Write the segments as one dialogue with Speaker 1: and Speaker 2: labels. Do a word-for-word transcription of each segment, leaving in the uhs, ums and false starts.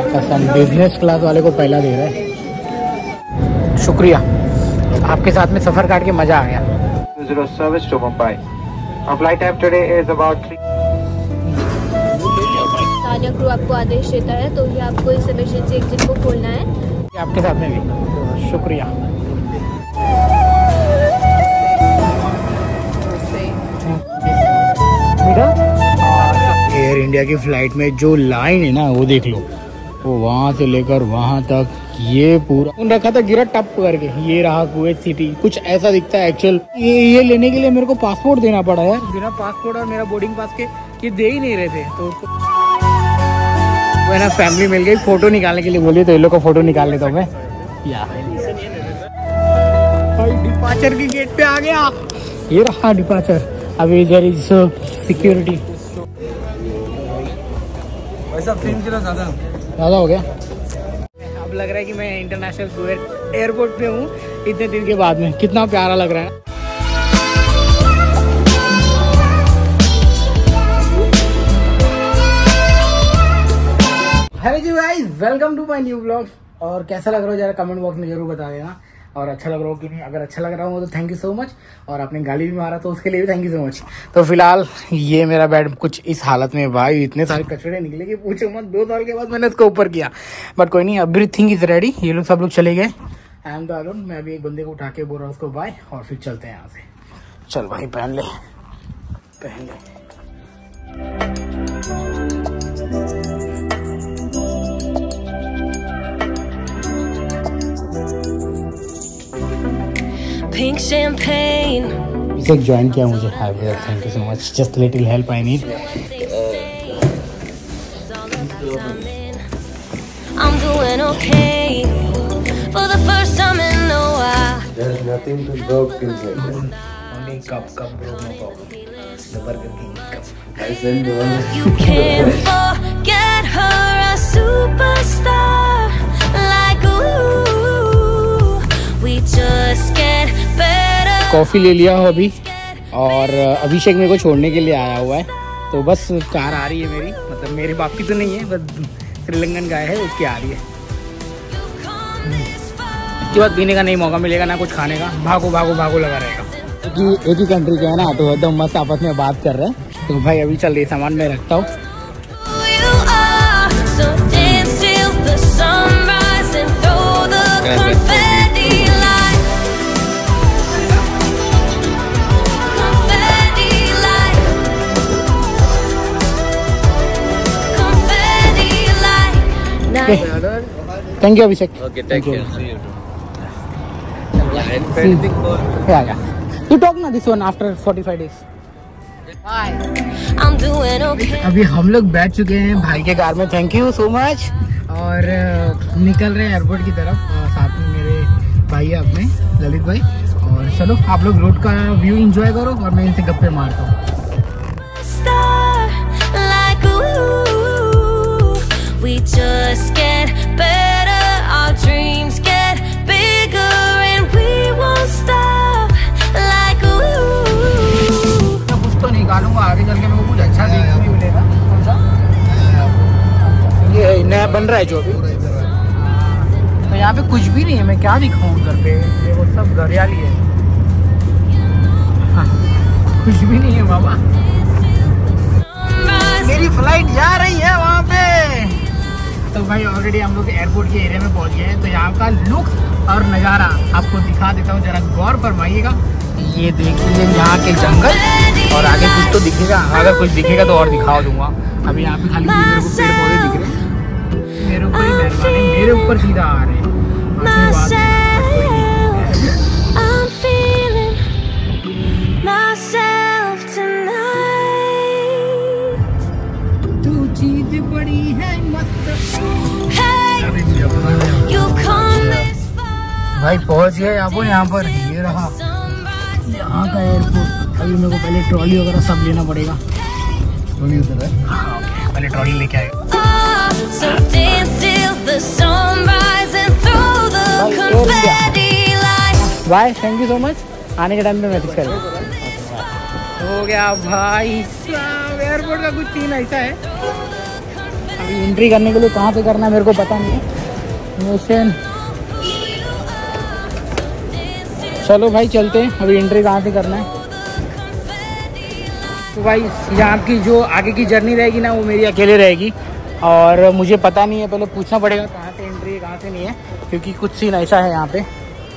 Speaker 1: कसम business class वाले को पहला दे रहा है। शुक्रिया, आपके साथ में सफर काट के मजा आ गया।
Speaker 2: Service to Mumbai. Our flight time today is about three.
Speaker 3: तानिया क्रू आपको आदेश देता है तो ये आपको इस इमरजेंसी एग्जिट को खोलना है।
Speaker 1: आपके साथ में भी शुक्रिया। एयर इंडिया की फ्लाइट में जो लाइन है ना वो देख लो, वो वहाँ से लेकर वहाँ तक ये पूरा उन रखा था गिरा टप करके। ये रहा कुवैत सिटी, कुछ ऐसा दिखता है एक्चुअल। ये ये लेने के लिए मेरे को पासपोर्ट देना पड़ा है, बिना पासपोर्ट और मेरा बोर्डिंग पास के ये दे ही नहीं रहे थे। तो वो ना फैमिली मिल गई फोटो निकालने के लिए, बोलिए तो ये लोग का फोटो निकाल लेता हूँ मैं। या डिपार्चर की गेट पे आ गया, ये रहा डिपार्चर। अभी इधर इज सिक्योरिटी।
Speaker 4: वैसा तीन किलो ज्यादा
Speaker 1: ज़्यादा हो गया। अब लग रहा है कि मैं इंटरनेशनल कुवैत एयरपोर्ट पे हूँ इतने दिन के बाद में। कितना प्यारा लग रहा है। Hello ji guys, welcome to my new blog. और कैसा लग रहा हो जरा कमेंट बॉक्स में जरूर बता देना, और अच्छा लग रहा हो कि नहीं। अगर अच्छा लग रहा हो तो थैंक यू सो मच, और आपने गाली भी मारा तो उसके लिए भी थैंक यू सो मच। तो फिलहाल ये मेरा बेड कुछ इस हालत में, भाई इतने सारे कचड़े निकले कि पूछो मत। दो साल के बाद मैंने इसको ऊपर किया, बट कोई नहीं, एवरीथिंग इज रेडी। ये लोग सब लोग चले गए, आई एम द अलोन। मैं अभी एक बंदे को उठा के बोल रहा हूँ उसको बाय, और फिर चलते हैं यहाँ से। चल भाई पहन ले पहन ले।
Speaker 5: Pink champagne.
Speaker 1: इसे ज्वाइन किया मुझे, thank you so much. Just little help I need.
Speaker 5: I'm doing okay for the first time in a while.
Speaker 4: There's nothing to dog things like that.
Speaker 1: Only cup cup bro, no problem. The Burger King cup.
Speaker 4: I send the one.
Speaker 5: You can't forget her, a superstar like ooh. We just get better.
Speaker 1: Coffee ले लिया हो अभी, और अभिषेक मेरे को छोड़ने के लिए आया हुआ है। तो बस कार आ रही है मेरी, मतलब मेरे बाप की तो नहीं है, बस श्रीलंकन गाय है उसकी आ रही है। इसके बाद पीने का नहीं मौका मिलेगा, ना कुछ खाने का। भागो भागो भागो लगा रहेगा, क्योंकि एक ही कंट्री का है ना, तो एकदम मस्त आपस में बात कर रहे हैं। तो भाई अभी चल रही सामान मैं रखता हूँ। Thank you Abhishek.
Speaker 4: Okay, thank you. See you. And anything more?
Speaker 1: Yeah, yeah. You talk na this one after forty-five days. Bye.
Speaker 5: I'm doing okay.
Speaker 1: अभी हम लोग बैठ चुके हैं भाई के कार में, थैंक यू सो मच। और निकल रहे हैं एयरपोर्ट की तरफ, और साथ में मेरे भाई है अपने ललित भाई। और चलो आप लोग रोड का व्यू एंजॉय करो, और मैं इनसे गप्पे मारता हूँ।
Speaker 5: We just get better, our dreams get bigger, and we won't stop like ooh.
Speaker 1: मैं कुछ तो निकालूंगा आगे चल के, मेरे को कुछ अच्छा देखने को मिलेगा। कौन सा? ये नया बन रहा है जो अभी। तो यहाँ पे कुछ भी नहीं है, मैं क्या दिखाऊँ घर पे, ये वो सब घरियाली है। हाँ, कुछ भी नहीं है बाबा। मेरी फ्लाइट जा रही है वहाँ पे। तो भाई ऑलरेडी हम लोग एयरपोर्ट के एरिया में पहुंच गए हैं। तो यहाँ का लुक और नज़ारा आपको दिखा देता हूँ, जरा गौर फरमाइएगा। ये देखिए यहाँ के जंगल, और आगे कुछ तो दिखेगा, अगर कुछ दिखेगा तो और दिखा दूंगा। अभी यहाँ पे खाली मेरे को पेड़ पौधे दिख रहे हैं, मेरे ऊपर ही मेहरबानी, मेरे ऊपर सीधा आ रहे हैं। तू चीज बड़ी है मस्त। भाई पहुंच गए आप यहाँ पर, ये रहा यहाँ का एयरपोर्ट। अभी मेरे को पहले ट्रॉली वगैरह सब लेना पड़ेगा। ट्रॉली उधर है, हाँ ओके, पहले ट्रॉली लेके आए। Bye, thank you so much. आने के टाइम पे मैसेज करें। हो गया भाई, एयरपोर्ट का कुछ सीन ऐसा है। अभी एंट्री करने के लिए कहाँ से करना है मेरे को पता नहीं है। मिशन चलो भाई चलते हैं, अभी एंट्री कहाँ से करना है। तो भाई यहाँ की जो आगे की जर्नी रहेगी ना वो मेरी अकेले रहेगी और मुझे पता नहीं है, पहले पूछना पड़ेगा कहाँ से एंट्री है कहाँ से नहीं है, क्योंकि कुछ सीन ऐसा है यहाँ पे।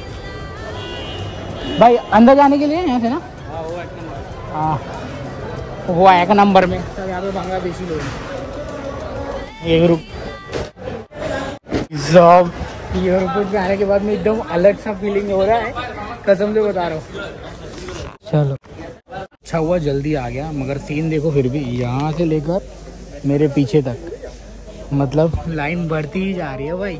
Speaker 1: भाई अंदर जाने के लिए यहाँ से ना, हाँ वो एक नंबर में सब यहाँ पे बांग्लादेशी लोग हैं। एक रुक सब एयरपोर्ट पे आने के बाद में एकदम अलग सा फीलिंग हो रहा है, कसम से बता रहा हूँ। चलो अच्छा हुआ जल्दी आ गया, मगर सीन देखो फिर भी यहाँ से लेकर मेरे पीछे तक मतलब लाइन बढ़ती ही जा रही है भाई।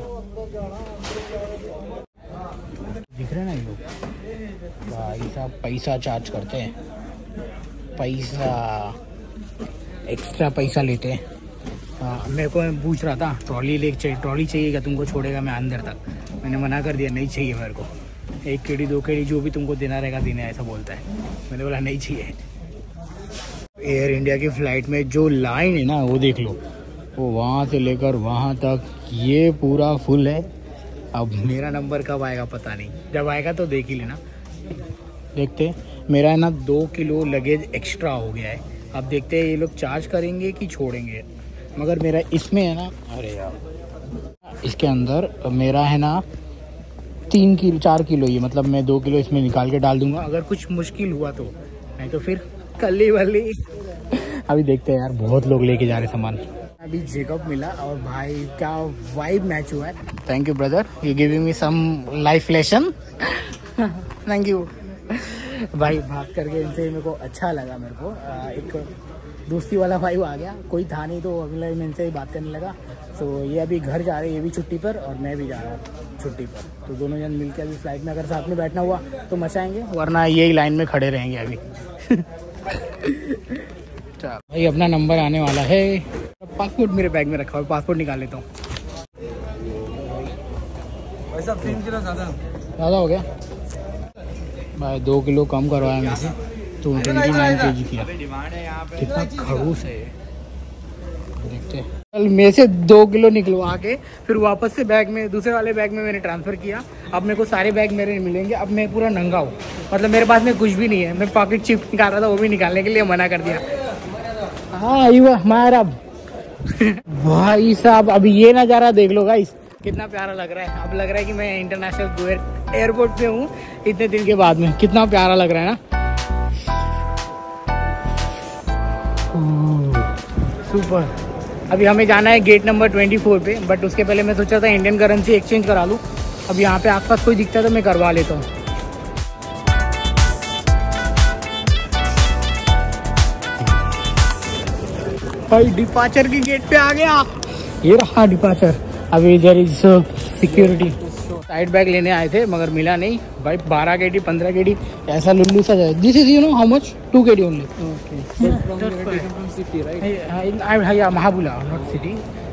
Speaker 1: दिख रहे ना ये लोग भाई साहब पैसा चार्ज करते हैं, पैसा एक्स्ट्रा पैसा लेते हैं। हाँ मेरे को पूछ रहा था ट्रॉली ले चाहिए, ट्रॉली चाहिए क्या तुमको, छोड़ेगा मैं अंदर तक, मैंने मना कर दिया नहीं चाहिए मेरे को, एक केडी दो केडी जो भी तुमको देना रहेगा देने, ऐसा बोलता है। मैंने बोला नहीं चाहिए। एयर इंडिया की फ़्लाइट में जो लाइन है ना वो देख लो, वो वहाँ से लेकर वहाँ तक ये पूरा फुल है। अब मेरा नंबर कब आएगा पता नहीं, जब आएगा तो देख ही लेना। देखते मेरा है ना दो किलो लगेज एक्स्ट्रा हो गया है, अब देखते हैं ये लोग चार्ज करेंगे कि छोड़ेंगे। मगर मेरा इसमें है ना, अरे यार इसके अंदर मेरा है ना तीन किलो चार किलो ये, मतलब मैं दो किलो इसमें निकाल के डाल दूंगा अगर कुछ मुश्किल हुआ तो, नहीं तो फिर कल्ली वल्ली। अभी देखते हैं यार, बहुत लोग लेके जा रहे सामान। अभी जेकब मिला और भाई क्या वाइब मैच हुआ है। Thank you brother, you giving me some life lesson. Thank you भाई, बात करके इनसे मेरे को अच्छा लगा। मेरे को आ, एक दोस्ती वाला भाई आ गया, कोई था नहीं तो अगले मैं इनसे ही बात करने लगा। तो ये अभी घर जा रहे हैं, ये भी छुट्टी पर और मैं भी जा रहा हूँ छुट्टी पर, तो दोनों जन मिलकर अभी फ्लाइट में अगर साथ में बैठना हुआ तो मचाएंगे, वरना यही लाइन में खड़े रहेंगे अभी। चल भाई अपना नंबर आने वाला है। पासपोर्ट मेरे बैग में रखा हुआ, पासपोर्ट निकाल लेता हूँ।
Speaker 4: वैसा तीन किलो ज़्यादा
Speaker 1: ज़्यादा हो गया भाई, दो किलो कम करवाया मेरे से तो ट्वेंटी नाइन के जी किया। कितना खड़ूस है ये, देखते हैं। कल मेरे से दो किलो निकलवा के फिर वापस से बैग में, दूसरे वाले बैग में मैंने ट्रांसफ़र किया। अब मेरे को सारे बैग मेरे मिलेंगे। अब मैं पूरा नंगा हूँ, मतलब मेरे पास में कुछ भी नहीं है। मैं पॉकेट चिप निकाल रहा था, वो भी निकालने के लिए मना कर दिया। हाँ हमारा भाई साहब, अभी ये नज़ारा देख लो गाइस, कितना प्यारा लग रहा है। अब लग रहा है कि मैं इंटरनेशनल एयरपोर्ट पे हूँ इतने दिन के बाद में, कितना प्यारा लग रहा है ना। सुपर। अभी हमें जाना है गेट नंबर ट्वेंटी फोर पे, बट उसके पहले मैं सोचा था इंडियन करेंसी एक्सचेंज करा लूँ। अब यहाँ पे आसपास कोई दिखता है तो मैं करवा लेता हूँ। भाई डिपार्चर की गेट पे आ गया, ये रहा डिपार्चर। अभी इधर इज सिक्योरिटी। साइड बैग लेने आए थे मगर मिला नहीं भाई। बारह के डी पंद्रह के डी ऐसा लुल्लू सा जाए। This is you know how much, two K D only. Mahboula not city.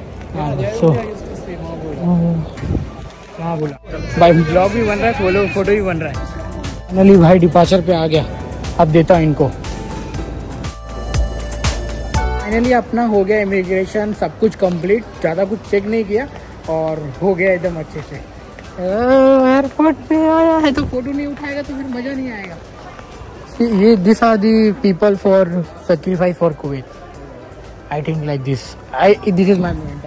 Speaker 1: Mahboula भाई, ब्लॉग भी बन रहा है, फोटो फोटो भी बन रहा है। फाइनली भाई डिपार्चर पे आ गया। अब देता हूँ इनको। फाइनली अपना हो गया इमिग्रेशन, सब कुछ कंप्लीट, ज़्यादा कुछ चेक नहीं किया और हो गया एकदम अच्छे से। एयरपोर्ट पे आया है तो फोटो नहीं उठाएगा तो फिर मज़ा नहीं आएगा। ये this are the people for sacrifice for Kuwait, I think like this. I this is my moment.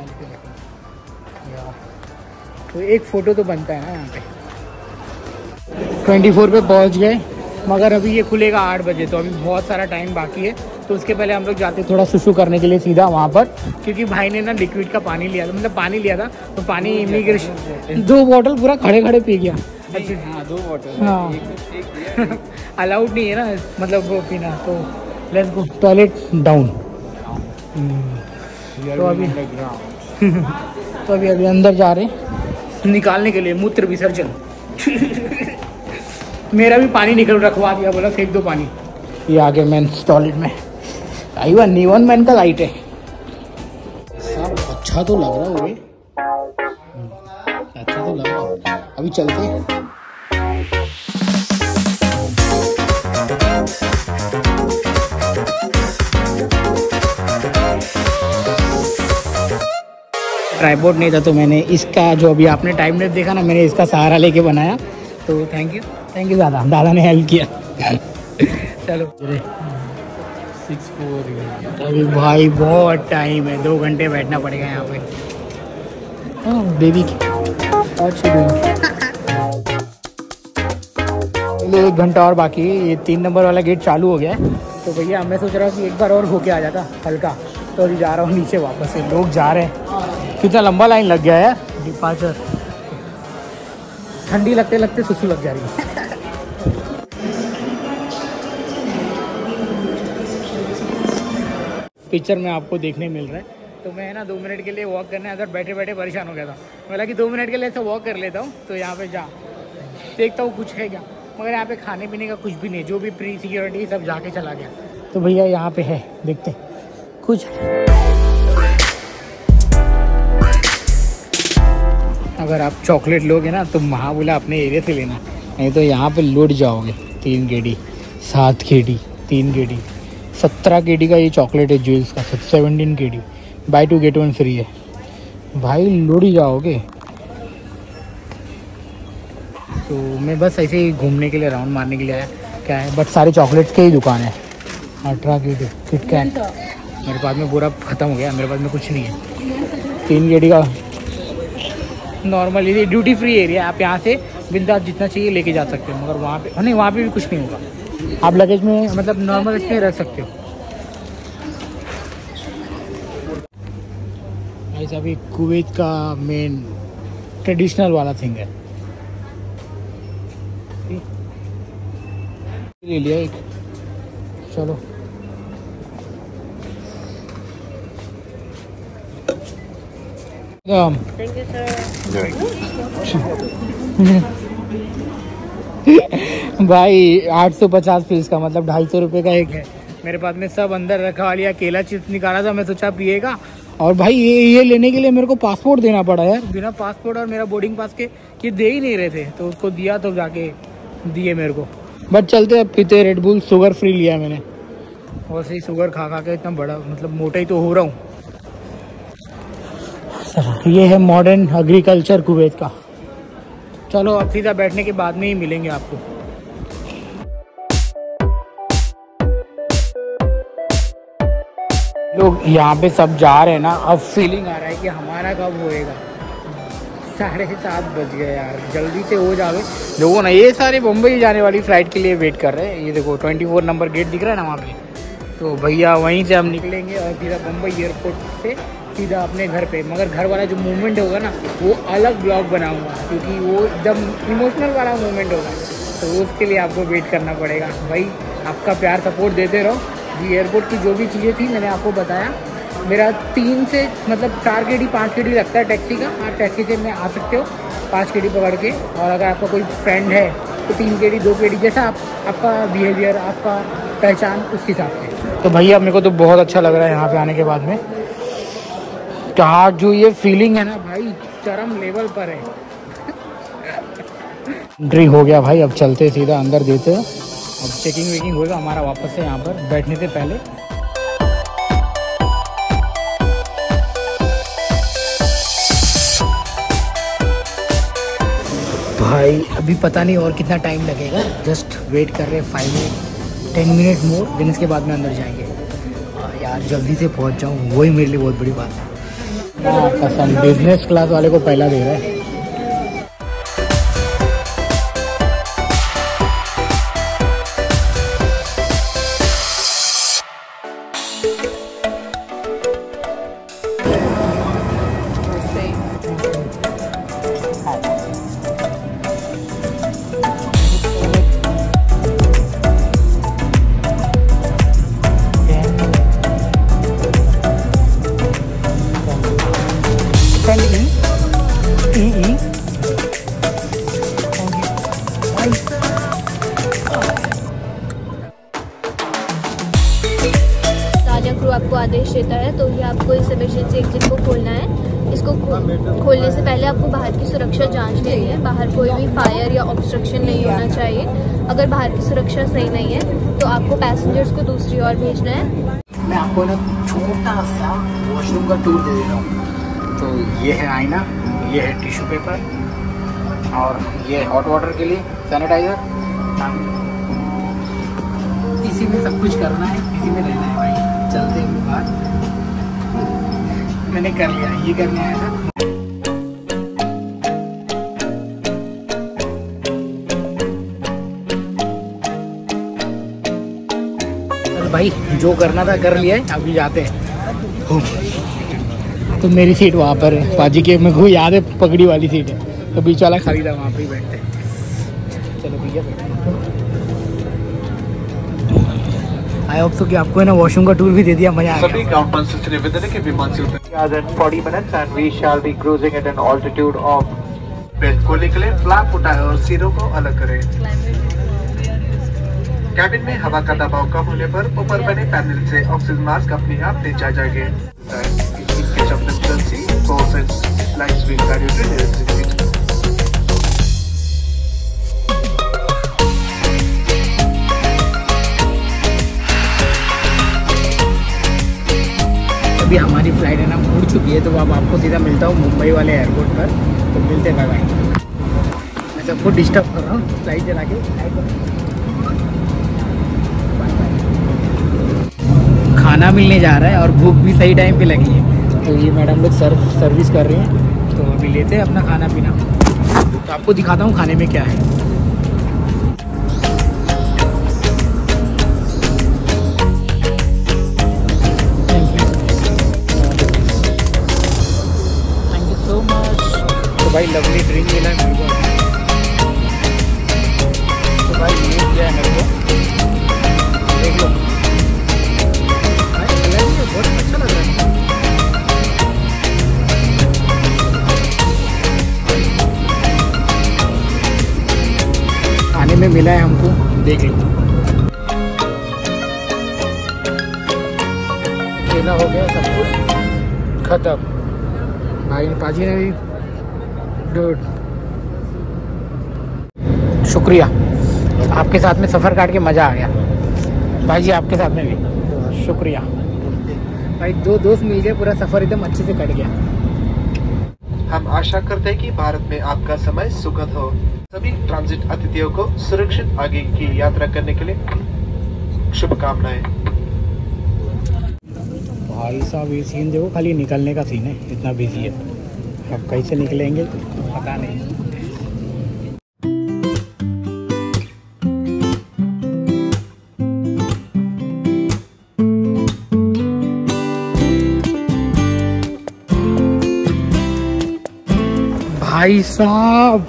Speaker 1: तो एक फ़ोटो तो बनता है ना यहाँ पे। ट्वेंटी फोर पे पहुँच गए, मगर अभी ये खुलेगा आठ बजे, तो अभी बहुत सारा टाइम बाकी है। तो उसके पहले हम लोग जाते थोड़ा सुसु करने के लिए सीधा वहाँ पर, क्योंकि भाई ने ना लिक्विड का पानी लिया था, मतलब पानी लिया था तो पानी इमिग्रेशन दो बोतल पूरा खड़े खड़े पी गया।
Speaker 4: हाँ दो बोतल,
Speaker 1: हाँ अलाउड नहीं है ना, मतलब वो पीना। तो लेट्स गो टॉयलेट डाउन। तो अभी तो अभी अभी अंदर जा रहे हैं निकालने के लिए मूत्र विसर्जन। मेरा भी पानी निकल रखवा दिया, बोला फेंक दो पानी। ये आगे मेंस टॉयलेट में आई हुआ नीवन मैन का लाइट है। सब अच्छा तो लग रहा है, वो भी अच्छा तो लग रहा है। अभी चलते हैं। ट्राइपॉड नहीं था तो मैंने इसका, जो अभी आपने टाइम लेप देखा ना, मैंने इसका सहारा लेके बनाया। तो थैंक यू थैंक यू दादा, दादा ने हेल्प किया। चलो
Speaker 4: सिक्स फोर
Speaker 1: अभी भाई बहुत टाइम है, दो घंटे बैठना पड़ेगा यहाँ पे। हाँ बेबी एक घंटा और बाकी है, ये तीन नंबर वाला गेट चालू हो गया है। तो भैया मैं सोच रहा हूँ कि एक बार और होके आ जाता हल्का। तो अभी जा रहा हूँ नीचे वापस से, लोग जा रहे हैं। कितना लंबा लाइन लग गया है डिपार्चर, ठंडी लगते लगते सुसु लग जा रही है। पिक्चर में आपको देखने मिल रहा है। तो मैं ना दो मिनट के लिए वॉक करने, अगर बैठे बैठे परेशान हो गया था, मैं लगा कि दो मिनट के लिए ऐसे वॉक कर लेता हूँ। तो यहाँ पे जा देखता हूँ कुछ है क्या, मगर यहाँ पे खाने पीने का कुछ भी नहीं, जो भी प्री सिक्योरिटी सब जाके चला गया। तो भैया यहाँ पे है, देखते कुछ। अगर आप चॉकलेट लोगे ना तो महाबुला अपने एरिया से लेना, नहीं तो यहाँ पे लुट जाओगे। तीन केडी, सात केडी, तीन केडी, सत्रह केडी का ये चॉकलेट है ज्यूल्स का, seventeen KD, buy two get one free है। भाई लुट ही जाओगे। तो मैं बस ऐसे ही घूमने के लिए, राउंड मारने के लिए आया। क्या है, बट सारे चॉकलेट्स के ही दुकान है। अठारह केडी किटकैट, मेरे पास में पूरा ख़त्म हो गया, मेरे पास में कुछ नहीं है। तीन केडी का नॉर्मल, ये ड्यूटी फ्री एरिया, आप यहाँ से बिंदास जितना चाहिए लेके जा सकते हो। मगर वहाँ पे नहीं, वहाँ पे भी कुछ नहीं होगा। आप लगेज में मतलब नॉर्मल इसमें रख सकते हो। ऐसा भी कुवैत का मेन ट्रेडिशनल वाला थिंग है। ले लिया एक, चलो
Speaker 3: थैंक यू सर।
Speaker 1: भाई आठ सौ पचास पीस का मतलब ढाई सौ रुपये का एक है। मेरे पास में सब अंदर रखा लिया, केला चिप्स निकाला था, मैं सोचा पिएगा। और भाई ये ये लेने के लिए मेरे को पासपोर्ट देना पड़ा यार, बिना पासपोर्ट और मेरा बोर्डिंग पास के ये दे ही नहीं रहे थे। तो उसको दिया, तो जाके दिए मेरे को। बट चलते अब पीते रेड बुल, शुगर फ्री लिया मैंने। और सही शुगर खा खा के इतना बड़ा मतलब मोटा ही तो हो रहा हूँ। ये है मॉडर्न एग्रीकल्चर कुवैत का। चलो अब सीधा बैठने के बाद में ही मिलेंगे आपको। लोग यहाँ पे सब जा रहे हैं ना, अब फीलिंग आ रहा है कि हमारा कब होएगा। साढ़े सात बज गए यार, जल्दी से हो जावे। लोगों ना ये सारे मुंबई जाने वाली फ्लाइट के लिए वेट कर रहे हैं। ये देखो चौबीस नंबर गेट दिख रहा है ना वहाँ पे। तो भैया वहीं से हम निकलेंगे और सीधा मुंबई एयरपोर्ट से सीधा अपने घर पे। मगर घर वाला जो मूवमेंट होगा ना, वो अलग ब्लॉग बनाऊंगा, क्योंकि वो एकदम इमोशनल वाला मूवमेंट होगा। तो उसके लिए आपको वेट करना पड़ेगा। भाई आपका प्यार सपोर्ट देते रहो जी। एयरपोर्ट की जो भी चीज़ें थी मैंने आपको बताया। मेरा तीन से मतलब चार के डी पाँच के डी लगता है टैक्सी का। आप टैक्सी से में आ सकते हो पाँच के डी पकड़ के। और अगर आपका कोई फ्रेंड है तो तीन के डी दो के डी, जैसा आप आपका बिहेवियर, आपका पहचान, उस हिसाब से। तो भैया मेरे को तो बहुत अच्छा लग रहा है यहाँ पे आने के बाद में। कहाँ जो ये फीलिंग है ना भाई, चरम लेवल पर है। एंट्री हो गया भाई, अब चलते सीधा अंदर देते हैं। अब चेकिंग वेकिंग होगा हमारा वापस से यहाँ पर बैठने से पहले। भाई अभी पता नहीं और कितना टाइम लगेगा, जस्ट वेट कर रहे हैं five minute ten minute more, दिन इसके बाद में अंदर जाएंगे। यार जल्दी से पहुँच जाऊँ, वही मेरे लिए बहुत बड़ी बात है। कसम बिजनेस क्लास वाले को पहला दे रहा है।
Speaker 3: आपको आदेश देता है तो ही आपको इस इमरजेंसी एग्जिट को खोलना है। इसको खोलने से पहले आपको बाहर की सुरक्षा जांच लेनी है। बाहर कोई भी फायर या ऑब्स्ट्रक्शन नहीं होना चाहिए। अगर बाहर की सुरक्षा सही नहीं है तो आपको पैसेंजर्स को दूसरी ओर भेजना है।
Speaker 1: मैं आपको ना छोटा सा वॉशरूम का टूर दे दे रहा हूँ। तो ये है आईना, ये है टिश्यू पेपर और ये हॉट वाटर के लिए सैनिटाइज़र। इसी में सब कुछ करना है, इसी में रहना है भाई। चलते हैं बाहर। मैंने कर लिया, ये करने आया था। भाई जो करना था कर लिया है, अभी जाते हैं। तो मेरी सीट वहाँ पर है बाजी के, मेरे को याद है पगड़ी वाली सीट है, तो बीच वाला खाली था, वहाँ पर ही बैठते हैं। चलो भैया आई होप तो कि आपको है ना वॉशरूम का टूर भी दे दिया, मजा आ
Speaker 2: सभी ग्राउंड से निवेदन है कि विमान से उतर forty minutes and we shall be cruising at an altitude of belt को निकले, फ्लैप उठाए और सिरों को अलग करें। कैबिन में हवा का दबाव कम होने पर ऊपर बने पैनल से ऑक्सीजन मास्क अपने आप नीचे जाएंगे।
Speaker 1: अभी हमारी फ्लाइट है ना उड़ चुकी है, तो अब आपको सीधा मिलता हूँ मुंबई वाले एयरपोर्ट पर। तो मिलते हैं भाई। मैं सबको डिस्टर्ब कर रहा हूँ फ्लाइट चला के। खाना मिलने जा रहा है और भूख भी सही टाइम पे लगी है, तो ये मैडम लोग सर्व सर्विस कर रही हैं। तो अभी लेते हैं अपना खाना पीना। तो आपको दिखाता हूँ खाने में क्या है। Thank you so much. तो भाई लवली ड्रिंक मिला है मेरे को। तो भाई ये क्या है मेरे को, देख लो। बहुत अच्छा लग रहा है। खाने में मिला है हमको, देख लो। केला हो गया सब कुछ खत्म। भाई पाजी ने भी गुड, शुक्रिया। आपके साथ में सफ़र काट के मज़ा आ गया भाई जी, आपके साथ में भी शुक्रिया भाई। दो दोस्त मिल गए, पूरा सफर एकदम अच्छे से कट गया।
Speaker 2: हम आशा करते हैं कि भारत में आपका समय सुखद हो। सभी ट्रांजिट अतिथियों को सुरक्षित आगे की यात्रा करने के लिए शुभकामनाएं।
Speaker 1: भाई साहब ये सीन देखो, खाली निकलने का सीन है, इतना बिजी है। अब कैसे निकलेंगे पता नहीं। भाई साहब,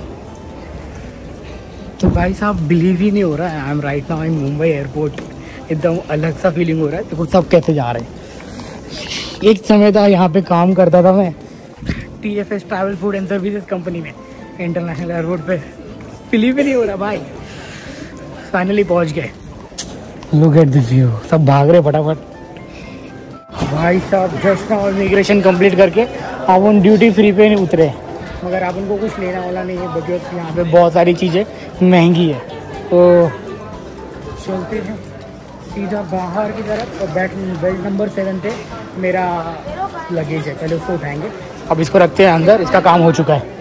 Speaker 1: तो भाई साहब बिलीव ही नहीं हो रहा है, I am right now in Mumbai airport. एकदम अलग सा फीलिंग हो रहा है। देखो सब कैसे जा रहे हैं। एक समय था यहाँ पे काम करता था मैं T F S travel food and services company में, इंटरनेशनल एयरपोर्ट पे। बिलीव ही नहीं हो रहा भाई, फाइनली पहुँच गए। लुक एट दिस व्यू, सब भाग रहे फटाफट। भाई साहब जस्ट नाउ इमिग्रेशन कंप्लीट करके आप उन ड्यूटी फ्री पे नहीं उतरे, मगर आप उनको कुछ लेना वाला नहीं है, बिकॉज यहाँ पे बहुत सारी चीज़ें महंगी है। तो चलते हैं सीधा बाहर की तरफ। और बैट बेल्ट नंबर सेवन पे मेरा लगेज है, पहले उसको उठाएंगे। अब इसको रखते हैं अंदर, इसका काम हो चुका है।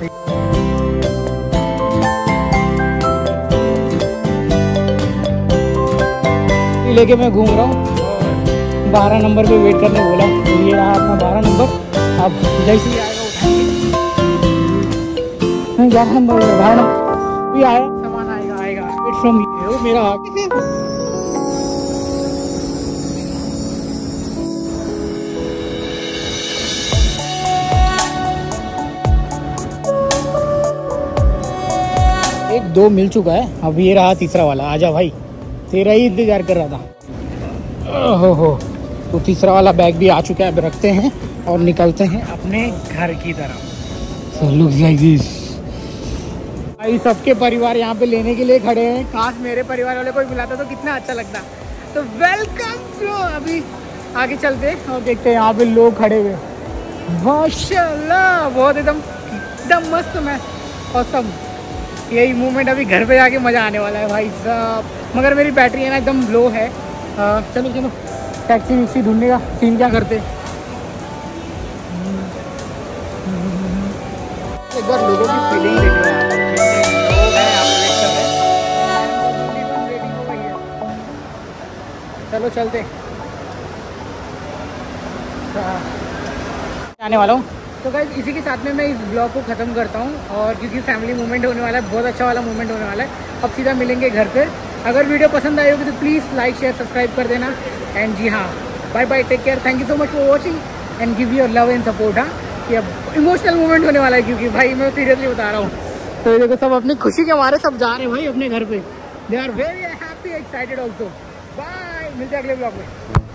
Speaker 1: लेके मैं घूम रहा हूँ, बारह नंबर पे वेट करने बोला। तो ये रहा अपना बारह नंबर। अब जैसे ही आएगा नहीं, ग्यारह नंबर बारह नंबर भी आया, सामान आएगा आएगा वेट फ्रॉम वो मेरा आ एक दो मिल चुका है, अब ये रहा तीसरा वाला। आजा भाई, तेरा ही इंतजार कर रहा था। ओहो हो, तो तीसरा वाला बैग भी आ चुका है। अब रखते हैं और निकलते हैं अपने घर की तरफ। So looks like this। भाई सबके परिवार यहाँ पे लेने के लिए खड़े हैं। काश मेरे परिवार वाले को मिलाता तो कितना अच्छा लगता। तो वेलकम ब्रो। अभी आगे चलते और देखते हैं यहाँ पे लोग खड़े हुए। माशाल्लाह बहुत एकदम एकदम मस्त। मैं और सब यही मूवमेंट अभी घर पे जाके मज़ा आने वाला है भाई साहब। मगर मेरी बैटरी है ना एकदम लो है। आ, चलो चलो टैक्सी वैक्सी ढूंढने का सीन क्या करते। एक बार लोगों की फीलिंग लेने आया था। लोग हैं यहाँ पे वेट कर रहे हैं। चलो चलते आने वाला हूँ। तो गाइस इसी के साथ में मैं इस ब्लॉग को ख़त्म करता हूँ, और क्योंकि फैमिली मूवमेंट होने वाला है, बहुत अच्छा वाला मूवमेंट होने वाला है। अब सीधा मिलेंगे घर पे। अगर वीडियो पसंद आई होगी तो प्लीज़ लाइक शेयर सब्सक्राइब कर देना। एंड जी हाँ, bye bye, take care, thank you so much for watching and give your love and support. हाँ, ये इमोशनल मूवमेंट होने वाला है, क्योंकि भाई मैं सीरियसली बता रहा हूँ। तो ये देखो सब अपनी खुशी के मारे सब जा रहे हैं भाई अपने घर पे। They are very happy excited also. Bye, मिलते हैं अगले ब्लॉग में।